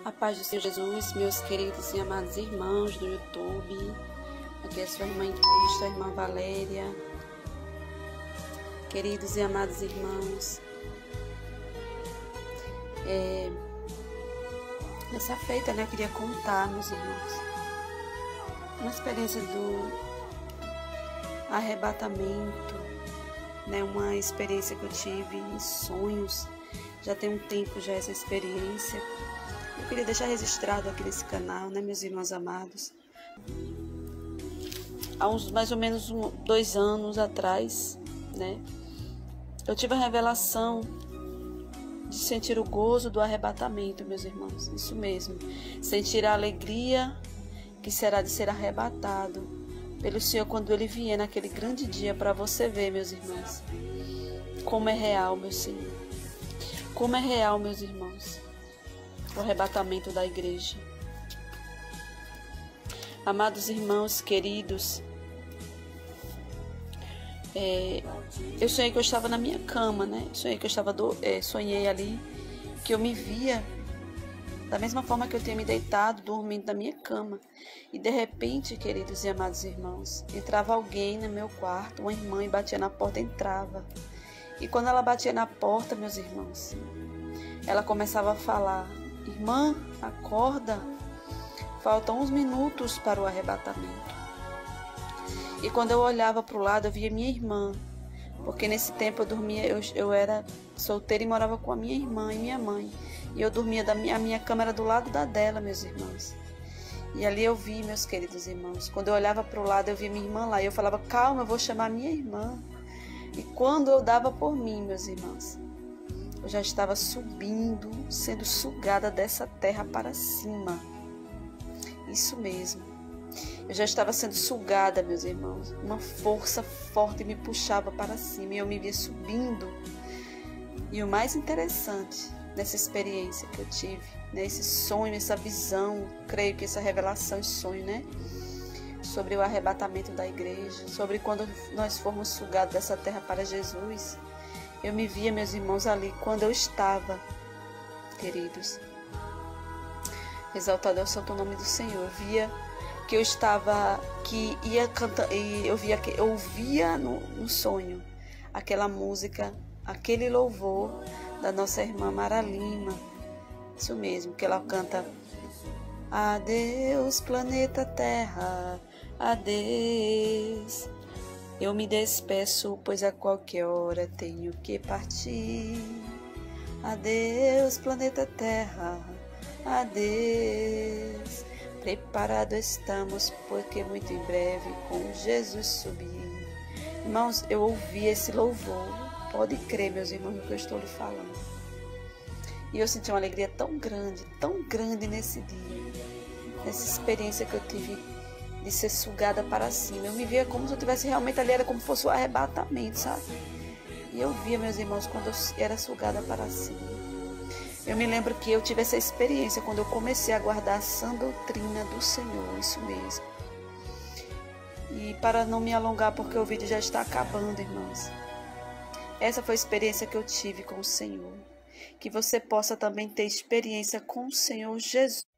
A paz do Senhor Jesus, meus queridos e amados irmãos do YouTube. Aqui é a sua irmã em Cristo, a irmã Valéria. Queridos e amados irmãos, nessa feita, eu queria contar, meus irmãos, uma experiência do arrebatamento, uma experiência que eu tive em sonhos. Já tem um tempo já essa experiência. Eu queria deixar registrado aqui nesse canal, meus irmãos amados. Há uns mais ou menos 2 anos atrás, eu tive a revelação de sentir o gozo do arrebatamento, meus irmãos. Isso mesmo, sentir a alegria que será de ser arrebatado pelo Senhor quando Ele vier naquele grande dia, para você ver, meus irmãos, como é real, meu Senhor. Como é real, meus irmãos, o arrebatamento da igreja. Amados irmãos queridos, eu sonhei que eu estava na minha cama, Sonhei que eu estava sonhei ali que eu me via da mesma forma que eu tinha me deitado, dormindo na minha cama. E de repente, queridos e amados irmãos, entrava alguém no meu quarto, uma irmã, e batia na porta, entrava. E quando ela batia na porta, meus irmãos, ela começava a falar: irmã, acorda, faltam uns minutos para o arrebatamento. E quando eu olhava para o lado, eu via minha irmã, porque nesse tempo eu dormia, eu era solteira e morava com a minha irmã e minha mãe. E eu dormia, a minha cama era do lado da dela, meus irmãos. E ali eu vi, meus queridos irmãos, quando eu olhava para o lado, eu via minha irmã lá. E eu falava: calma, eu vou chamar minha irmã. E quando eu dava por mim, meus irmãos, eu já estava subindo, sendo sugada dessa terra para cima. Isso mesmo. Eu já estava sendo sugada, meus irmãos. Uma força forte me puxava para cima e eu me via subindo. E o mais interessante nessa experiência que eu tive, esse sonho, essa visão, creio que essa revelação e sonho, sobre o arrebatamento da igreja, sobre quando nós formos sugados dessa terra para Jesus. Eu me via, meus irmãos, ali quando eu estava, queridos, exaltado é o santo nome do Senhor. Eu via que eu estava, que ia cantar, e eu ouvia no sonho aquela música, aquele louvor da nossa irmã Mara Lima. Isso mesmo, que ela canta: adeus, planeta Terra, adeus. Eu me despeço, pois a qualquer hora tenho que partir. Adeus, planeta Terra, adeus. Preparado estamos, porque muito em breve com Jesus subir. Irmãos, eu ouvi esse louvor. Pode crer, meus irmãos, no que eu estou lhe falando. E eu senti uma alegria tão grande nesse dia, nessa experiência que eu tive de ser sugada para cima. Eu me via como se eu estivesse realmente ali, era como se fosse o arrebatamento, sabe? E eu via, meus irmãos, quando eu era sugada para cima. Eu me lembro que eu tive essa experiência quando eu comecei a guardar a sã doutrina do Senhor, isso mesmo. E para não me alongar, porque o vídeo já está acabando, irmãos, essa foi a experiência que eu tive com o Senhor. Que você possa também ter experiência com o Senhor Jesus.